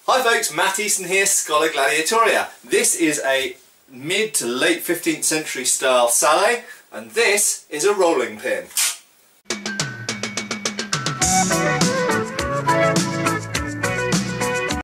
Hi folks, Matt Easton here, Schola Gladiatoria. This is a mid to late 15th century style sallet, and this is a rolling pin.